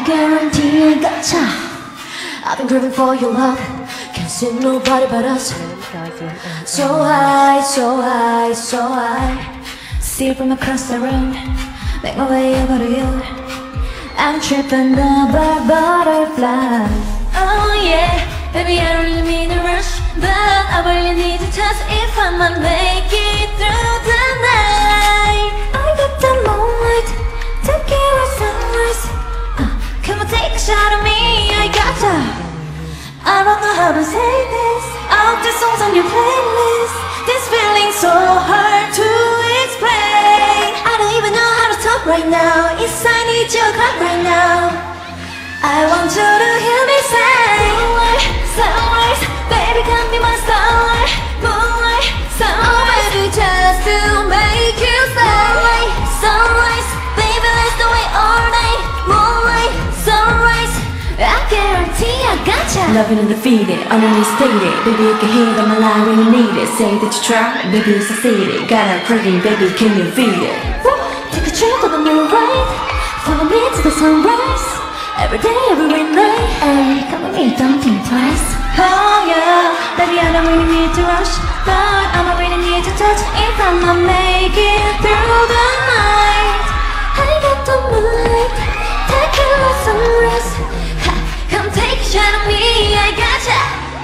guarantee I gotcha. I've been craving for your love. Can't see nobody but us. So high, so high, so high. See it from across the room. Make my way over to you. I'm tripping over butterfly. Oh yeah, baby I don't really mean to rush, but I really need to touch if I'ma make it through the night. I got the moonlight, tequila sunrise. Come on, take a shot of me, I gotcha. I don't know how to say this. All the songs on your playlist. This feeling's so hard to explain. I don't even know how to talk right now. It's I need your clock right now. I want you to hear me say, moonlight, sunrise, baby come be my starlight. Moonlight, sunrise, baby just to make you stay. Sunrise, baby let's do it all night. Moonlight, sunrise, I guarantee I gotcha. Loving and defeated, understated. Baby you can hear that my line when you need it. Say that you try, baby you succeeded. Got a craving, baby can you feel it? Take a trip to the moonlight, follow me to the sunrise. Every day, every night, hey, come with me, don't think twice. Oh yeah, baby I don't really need to rush, but I'ma really need to touch if I'ma make it through the night. I got the moonlight, tequila sunrise. Come take a shot of me, I gotcha.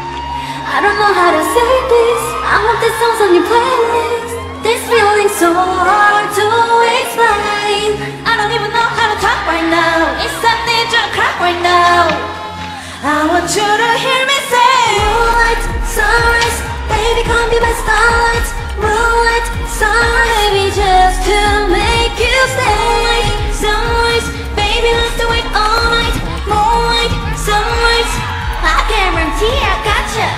I don't know how to say this. I want the songs on your playlist. This feeling's so hard to explain. I don't even know how to talk right now. It's I need you to crack right now. I want you to hear me say, moonlight, sunrise, baby come be my starlight. Moonlight, sunrise, baby just to make you stay. Sunrise, baby let's do it all night. Moonlight, sunrise, I guarantee I gotcha.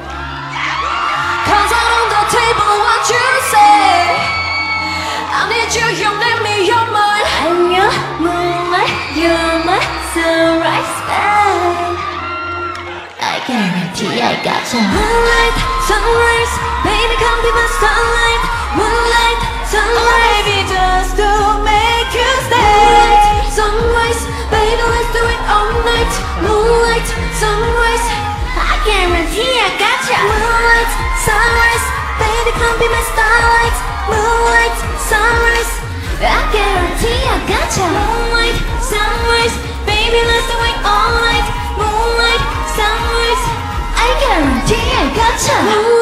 Cause out on the table what you say, I need you, you let me, you're mine. I'm your moonlight, you're my sunrise, babe. I guarantee I gotcha. Moonlight, sunrise, baby come be my starlight. Moonlight, sunrise, baby just to make you stay. Sunrise, baby let's do it all night. Moonlight, sunrise, I guarantee I gotcha. Moonlight, sunrise, baby come be my starlight. Moonlight, sunrise, I guarantee I gotcha. Moonlight, sunrise, baby let's do it all night. Moonlight, sunrise, I guarantee I gotcha.